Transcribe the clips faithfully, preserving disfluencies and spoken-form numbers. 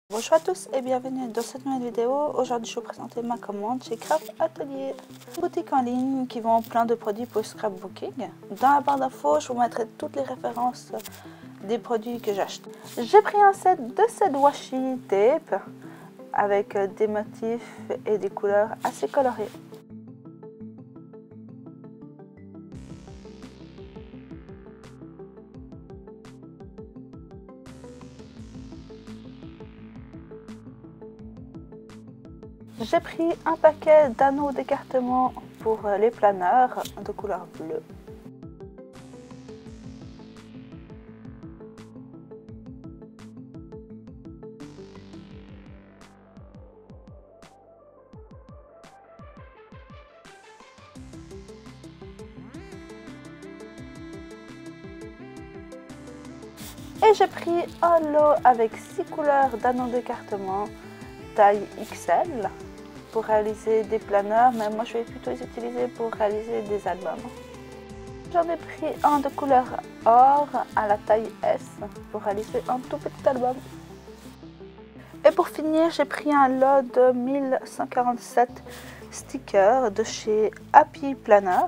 Bonjour à tous et bienvenue dans cette nouvelle vidéo. Aujourd'hui je vais vous présenter ma commande chez Craft Atelier, une boutique en ligne qui vend plein de produits pour scrapbooking. Dans la barre d'infos je vous mettrai toutes les références des produits que j'achète. J'ai pris un set de cette washi tape avec des motifs et des couleurs assez colorées. J'ai pris un paquet d'anneaux d'écartement pour les planeurs de couleur bleue. Et j'ai pris un lot avec six couleurs d'anneaux d'écartement taille X L pour réaliser des planeurs, mais moi je vais plutôt les utiliser pour réaliser des albums. J'en ai pris un de couleur or à la taille S pour réaliser un tout petit album. Et pour finir, j'ai pris un lot de mille cent quarante-sept stickers de chez Happy Planner.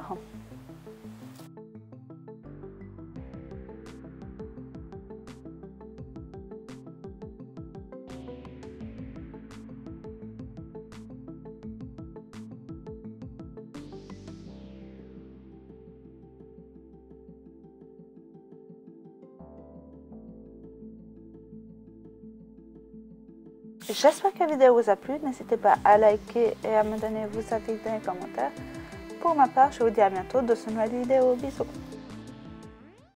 J'espère que la vidéo vous a plu, n'hésitez pas à liker et à me donner vos avis dans les commentaires. Pour ma part, je vous dis à bientôt dans une nouvelle vidéo. Bisous!